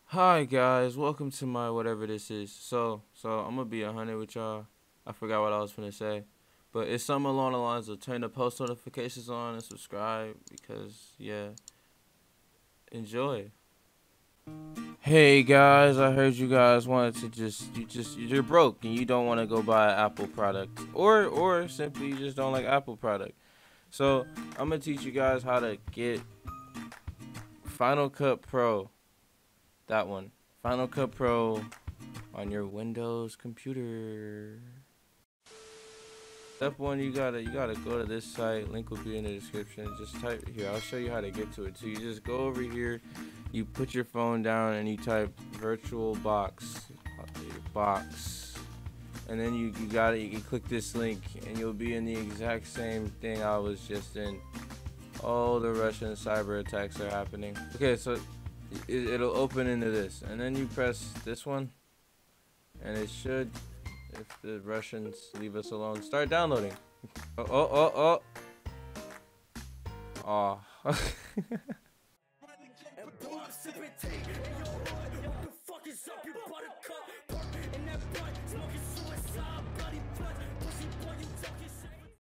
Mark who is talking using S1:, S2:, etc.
S1: Hi guys, welcome to my whatever this is. So I'm gonna be 100 with y'all. I forgot what I was gonna say, but it's something along the lines of turn the post notifications on and subscribe because yeah, enjoy. Hey guys, I heard you guys wanted to you're broke and you don't want to go buy an Apple product or simply you just don't like Apple product. So I'm gonna teach you guys how to get Final Cut Pro. That one, Final Cut Pro on your Windows computer. Step one, you gotta go to this site. Link will be in the description. Just type here. I'll show you how to get to it. So you just go over here, you put your phone down, and you type virtual box, and then you got it. You can click this link, and you'll be in the exact same thing I was just in. All the Russian cyber attacks are happening. Okay, so it'll open into this, and then you press this one, and it should, if the Russians leave us alone, start downloading. Oh. Oh.